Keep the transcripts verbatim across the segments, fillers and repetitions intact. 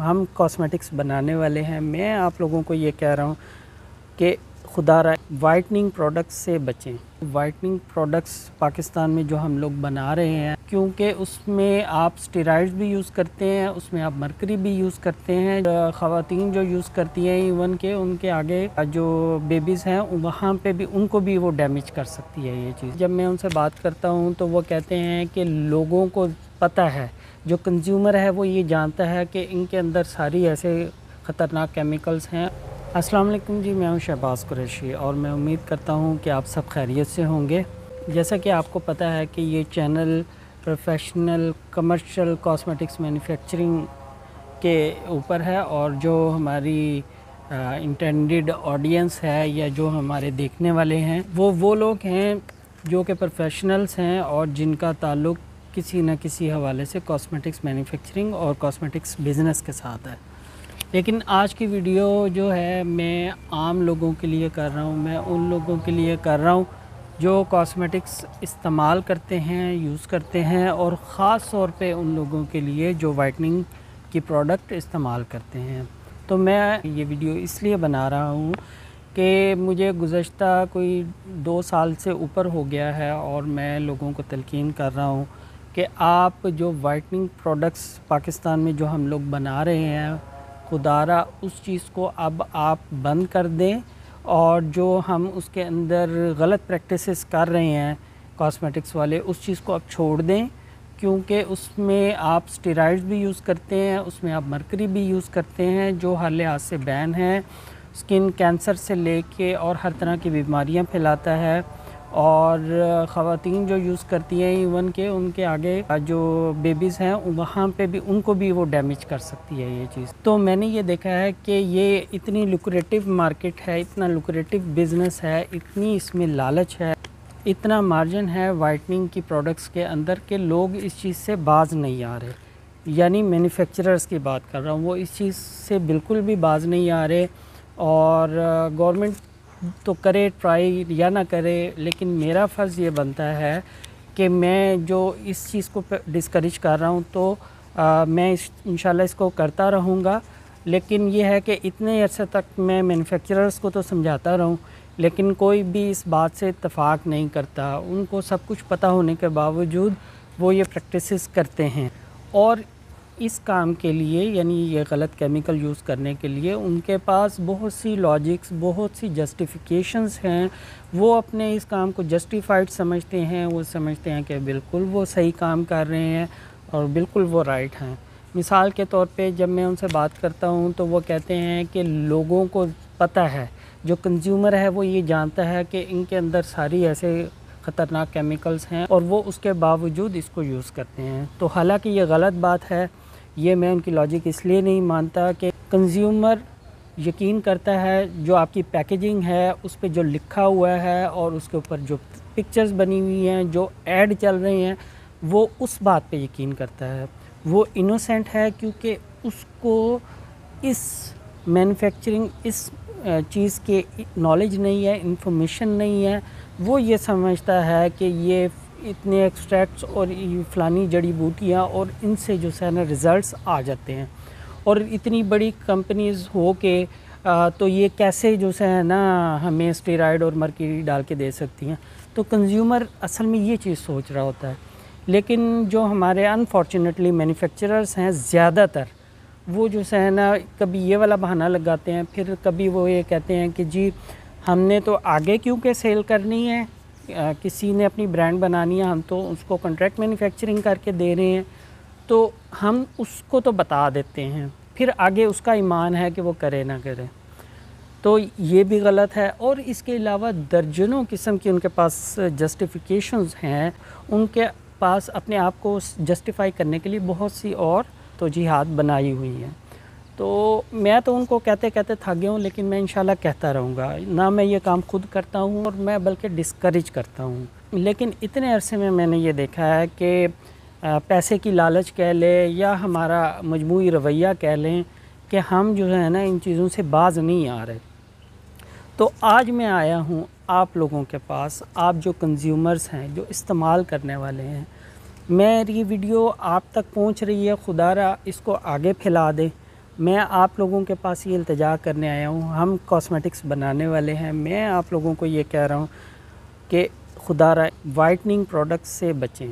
हम कॉस्मेटिक्स बनाने वाले हैं। मैं आप लोगों को ये कह रहा हूँ कि खुदारा वाइटनिंग प्रोडक्ट्स से बचें। वाइटनिंग प्रोडक्ट्स पाकिस्तान में जो हम लोग बना रहे हैं, क्योंकि उसमें आप स्टेरॉइड्स भी यूज़ करते हैं, उसमें आप मरकरी भी यूज़ करते हैं। ख़वातीन जो यूज़ करती हैं, इवन के उनके आगे जो बेबीज़ हैं वहाँ पे भी उनको भी वो डैमेज कर सकती है ये चीज़। जब मैं उनसे बात करता हूँ तो वो कहते हैं कि लोगों को पता है, जो कंज्यूमर है वो ये जानता है कि इनके अंदर सारी ऐसे ख़तरनाक केमिकल्स हैं। अस्सलाम वालेकुम जी, मैं हूं शहबाज़ कुरैशी और मैं उम्मीद करता हूं कि आप सब खैरियत से होंगे। जैसा कि आपको पता है कि ये channel professional commercial cosmetics manufacturing के ऊपर है और जो हमारी इंटेंडेड ऑडियंस है या जो हमारे देखने वाले हैं वो वो लोग हैं जो कि प्रोफेशनल्स हैं और जिनका ताल्लुक़ किसी न किसी हवाले से कॉस्मेटिक्स मैन्युफैक्चरिंग और कॉस्मेटिक्स बिज़नेस के साथ है। लेकिन आज की वीडियो जो है मैं आम लोगों के लिए कर रहा हूँ। मैं उन लोगों के लिए कर रहा हूँ जो कॉस्मेटिक्स इस्तेमाल करते हैं, यूज़ करते हैं, और ख़ास तौर पे उन लोगों के लिए जो वाइटनिंग की प्रोडक्ट इस्तेमाल करते हैं। तो मैं ये वीडियो इसलिए बना रहा हूँ कि मुझे गुज़श्ता कोई दो साल से ऊपर हो गया है और मैं लोगों को तलकीन कर रहा हूँ कि आप जो वाइटनिंग प्रोडक्ट्स पाकिस्तान में जो हम लोग बना रहे हैं, खुदारा उस चीज़ को अब आप बंद कर दें और जो हम उसके अंदर गलत प्रैक्टिसेस कर रहे हैं कॉस्मेटिक्स वाले, उस चीज़ को आप छोड़ दें। क्योंकि उसमें आप स्टेरॉइड्स भी यूज़ करते हैं, उसमें आप मरकरी भी यूज़ करते हैं जो हर लिहाज से बैन है। स्किन कैंसर से लेके और हर तरह की बीमारियां फैलाता है और ख़वातीन जो यूज़ करती हैं, इवन के उनके आगे जो बेबीज़ हैं वहाँ पे भी उनको भी वो डैमेज कर सकती है ये चीज़। तो मैंने ये देखा है कि ये इतनी लुक्रेटिव मार्केट है, इतना लुक्रेटिव बिज़नेस है, इतनी इसमें लालच है, इतना मार्जिन है वाइटनिंग की प्रोडक्ट्स के अंदर कि लोग इस चीज़ से बाज नहीं आ रहे। यानी मैन्युफैक्चरर्स की बात कर रहा हूँ, वो इस चीज़ से बिल्कुल भी बाज नहीं आ रहे। और गवर्नमेंट तो करे ट्राई या ना करे, लेकिन मेरा फ़र्ज़ ये बनता है कि मैं जो इस चीज़ को डिस्करेज कर रहा हूँ तो आ, मैं इस इंशाल्लाह इसको करता रहूँगा। लेकिन ये है कि इतने अरसे तक मैं मैन्युफैक्चरर्स को तो समझाता रहूँ, लेकिन कोई भी इस बात से इत्तफ़ाक़ नहीं करता। उनको सब कुछ पता होने के बावजूद वो ये प्रैक्टिसेस करते हैं और इस काम के लिए, यानी ये गलत केमिकल यूज़ करने के लिए उनके पास बहुत सी लॉजिक्स, बहुत सी जस्टिफिकेशंस हैं। वो अपने इस काम को जस्टिफाइड समझते हैं, वो समझते हैं कि बिल्कुल वो सही काम कर रहे हैं और बिल्कुल वो राइट हैं। मिसाल के तौर पे जब मैं उनसे बात करता हूँ तो वो कहते हैं कि लोगों को पता है, जो कंज्यूमर है वो ये जानता है कि इनके अंदर सारी ऐसे ख़तरनाक केमिकल्स हैं और वो उसके बावजूद इसको यूज़ करते हैं। तो हालांकि ये गलत बात है। ये मैं उनकी लॉजिक इसलिए नहीं मानता कि कंज्यूमर यकीन करता है जो आपकी पैकेजिंग है उस पे जो लिखा हुआ है और उसके ऊपर जो पिक्चर्स बनी हुई हैं, जो ऐड चल रही हैं, वो उस बात पे यकीन करता है। वो इनोसेंट है क्योंकि उसको इस मैन्युफैक्चरिंग इस चीज़ के नॉलेज नहीं है, इंफॉर्मेशन नहीं है। वो ये समझता है कि ये इतने एक्सट्रैक्ट्स और फ़लानी जड़ी बूटियाँ और इनसे जो है ना रिज़ल्ट्स आ जाते हैं, और इतनी बड़ी कंपनीज़ हो के तो ये कैसे जो है ना हमें स्टेरॉइड और मरकरी डाल के दे सकती हैं। तो कंज्यूमर असल में ये चीज़ सोच रहा होता है। लेकिन जो हमारे अनफॉर्चुनेटली मैन्युफैक्चरर्स हैं ज़्यादातर, वो जो है ना कभी ये वाला बहाना लगाते हैं, फिर कभी वो ये कहते हैं कि जी हमने तो आगे क्योंकि सेल करनी है, आ, किसी ने अपनी ब्रांड बनानी है, हम तो उसको कॉन्ट्रैक्ट मैन्युफैक्चरिंग करके दे रहे हैं, तो हम उसको तो बता देते हैं, फिर आगे उसका ईमान है कि वो करे ना करे। तो ये भी गलत है। और इसके अलावा दर्जनों किस्म की उनके पास जस्टिफिकेशंस हैं, उनके पास अपने आप को जस्टिफाई करने के लिए बहुत सी और तौजीहात बनाई हुई हैं। तो मैं तो उनको कहते कहते थक गया हूँ, लेकिन मैं इंशाल्लाह कहता रहूँगा। ना मैं ये काम खुद करता हूँ और मैं बल्कि डिस्करेज करता हूँ। लेकिन इतने अरसे में मैंने ये देखा है कि पैसे की लालच कह लें या हमारा मजमूई रवैया कह लें कि हम जो है ना इन चीज़ों से बाज नहीं आ रहे। तो आज मैं आया हूँ आप लोगों के पास, आप जो कंज्यूमर्स हैं, जो इस्तेमाल करने वाले हैं, मेरी वीडियो आप तक पहुँच रही है, खुदारा इसको आगे फैला दें मैं आप लोगों के पास ये इल्तिजा करने आया हूँ। हम कॉस्मेटिक्स बनाने वाले हैं। मैं आप लोगों को ये कह रहा हूँ कि खुदारा वाइटनिंग प्रोडक्ट्स से बचें।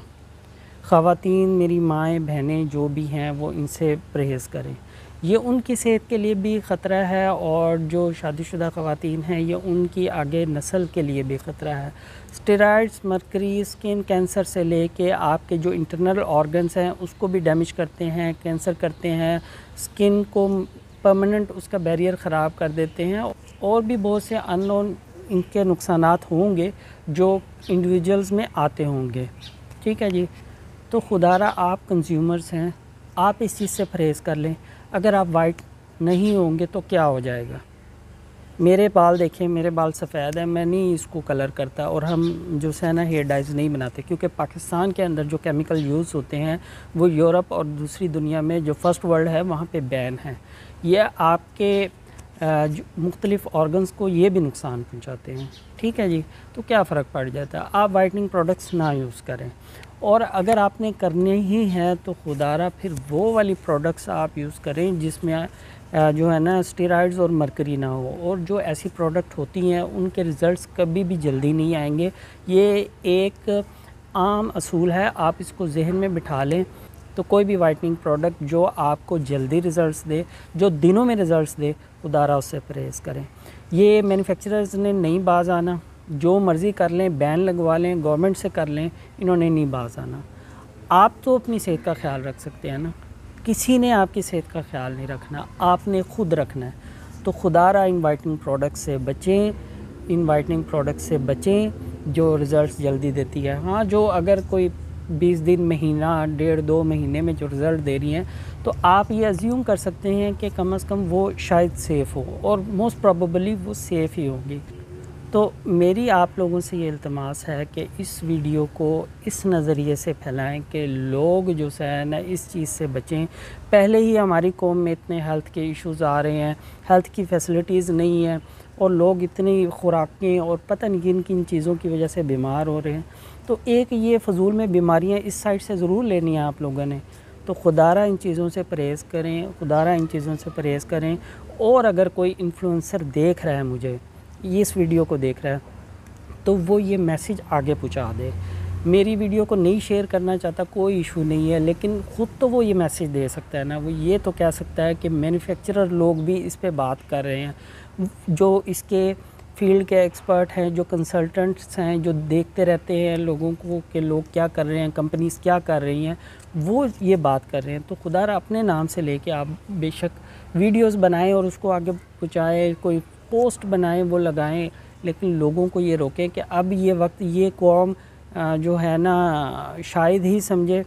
ख़वातीन, मेरी माएँ बहनें जो भी हैं वो इनसे परहेज़ करें। ये उनकी सेहत के लिए भी ख़तरा है और जो शादीशुदा ख़वातीन हैं ये उनकी आगे नस्ल के लिए भी ख़तरा है। स्टेरॉइड्स, मरकरी स्किन कैंसर से लेके आपके जो इंटरनल ऑर्गन्स हैं उसको भी डैमेज करते हैं, कैंसर करते हैं, स्किन को परमानेंट उसका बैरियर ख़राब कर देते हैं और भी बहुत से अननोन इनके नुकसानात होंगे जो इंडिविजुअल्स में आते होंगे। ठीक है जी। तो खुदारा आप कंज्यूमर्स हैं, आप इस चीज़ से परहेज़ कर लें। अगर आप वाइट नहीं होंगे तो क्या हो जाएगा। मेरे बाल देखें, मेरे बाल सफ़ेद हैं, मैं नहीं इसको कलर करता और हम जो है ना हेयर डाइज़ नहीं बनाते क्योंकि पाकिस्तान के अंदर जो केमिकल यूज़ होते हैं वो यूरोप और दूसरी दुनिया में जो फर्स्ट वर्ल्ड है वहाँ पे बैन है। ये आपके मुख्तलिफ़ ऑर्गन्स को ये भी नुकसान पहुँचाते हैं। ठीक है जी। तो क्या फ़र्क पड़ जाता है। आप वाइटनिंग प्रोडक्ट्स ना यूज़ करें और अगर आपने करने ही हैं तो खुदारा फिर वो वाली प्रोडक्ट्स आप यूज़ करें जिसमें जो है ना स्टेरॉइड्स और मरकरी ना हो। और जो ऐसी प्रोडक्ट होती हैं उनके रिज़ल्ट्स कभी भी जल्दी नहीं आएंगे। ये एक आम असूल है, आप इसको जहन में बिठा लें। तो कोई भी वाइटनिंग प्रोडक्ट जो आपको जल्दी रिज़ल्ट्स दे, जो दिनों में रिज़ल्ट्स दे, खुदारा उससे परहेज़ करें। ये मैन्युफैक्चरर्स ने नहीं बाज आना, जो मर्ज़ी कर लें, बैन लगवा लें, गवर्नमेंट से कर लें, इन्होंने नहीं बाज आना। आप तो अपनी सेहत का ख्याल रख सकते हैं ना, किसी ने आपकी सेहत का ख्याल नहीं रखना, आपने ख़ुद रखना है। तो खुदारा इन वाइटनिंग प्रोडक्ट से बचें, इन वाइटनिंग प्रोडक्ट से बचें जो रिज़ल्ट्स जल्दी देती है। हाँ, जो अगर कोई बीस दिन, महीना, डेढ़ दो महीने में जो रिज़ल्ट दे रही हैं तो आप ये अज्यूम कर सकते हैं कि कम अज़ कम वो शायद सेफ़ हो और मोस्ट प्रोबेबली वो सेफ़ ही होंगी। तो मेरी आप लोगों से ये इल्तमास है कि इस वीडियो को इस नज़रिए से फैलाएं कि लोग जो है ना इस चीज़ से बचें। पहले ही हमारी कौम में इतने हेल्थ के इश्यूज़ आ रहे हैं, हेल्थ की फैसिलिटीज़ नहीं है और लोग इतनी खुराकें और पता नहीं किन किन चीज़ों की वजह से बीमार हो रहे हैं। तो एक ये फ़जूल में बीमारियां इस साइड से ज़रूर लेनी है आप लोगों ने। तो खुदारा इन चीज़ों से परहेज़ करें, खुदारा इन चीज़ों से परहेज़ करें। और अगर कोई इन्फ्लुएंसर देख रहा है, मुझे ये इस वीडियो को देख रहा है, तो वो ये मैसेज आगे पहुंचा दे। मेरी वीडियो को नहीं शेयर करना चाहता, कोई इशू नहीं है, लेकिन ख़ुद तो वो ये मैसेज दे सकता है ना। वो ये तो कह सकता है कि मैन्युफैक्चरर लोग भी इस पे बात कर रहे हैं, जो इसके फील्ड के एक्सपर्ट हैं, जो कंसल्टेंट्स हैं, जो देखते रहते हैं लोगों को कि लोग क्या कर रहे हैं, कंपनीज़ क्या कर रही हैं, वो ये बात कर रहे हैं। तो खुदारा अपने नाम से लेके आप बेशक वीडियोस बनाएं और उसको आगे पहुँचाएँ, कोई पोस्ट बनाएं, वो लगाएं, लेकिन लोगों को ये रोकें कि अब ये वक्त, ये कौम जो है ना शायद ही समझे।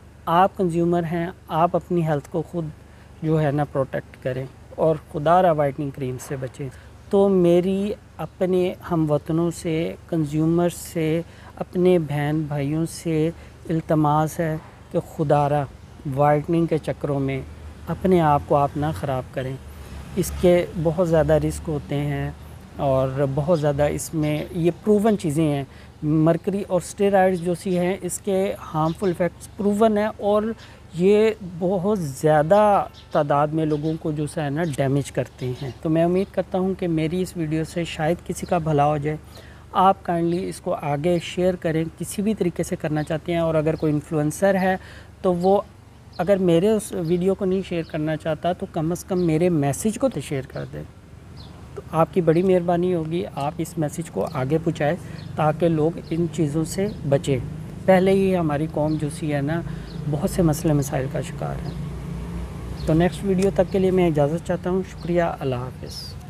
आप कंज्यूमर हैं, आप अपनी हेल्थ को ख़ुद जो है ना प्रोटेक्ट करें और खुदारा वाइटनिंग क्रीम से बचें। तो मेरी अपने हमवतनों से, कंज्यूमर्स से, अपने बहन भाइयों से इल्तमास है कि खुदारा वाइटनिंग के चक्करों में अपने आप को आप ना ख़राब करें। इसके बहुत ज़्यादा रिस्क होते हैं और बहुत ज़्यादा इसमें ये प्रूवन चीज़ें हैं। मरकरी और स्टेरॉइड्स जो सी हैं, इसके हार्मफुल इफ़ेक्ट्स प्रूवन है और ये बहुत ज़्यादा तादाद में लोगों को जो है ना डैमेज करते हैं। तो मैं उम्मीद करता हूँ कि मेरी इस वीडियो से शायद किसी का भला हो जाए। आप काइंडली इसको आगे शेयर करें, किसी भी तरीके से करना चाहते हैं। और अगर कोई इन्फ्लुएंसर है तो वो अगर मेरे उस वीडियो को नहीं शेयर करना चाहता तो कम अज़ कम मेरे मैसेज को तो शेयर कर दें। तो आपकी बड़ी मेहरबानी होगी, आप इस मैसेज को आगे पहुँचाएँ ताकि लोग इन चीज़ों से बचें। पहले ही हमारी कौम जो सी है ना बहुत से मसले मसाइल का शिकार है। तो नेक्स्ट वीडियो तक के लिए मैं इजाज़त चाहता हूँ। शुक्रिया, अल्लाह हाफ़िज़।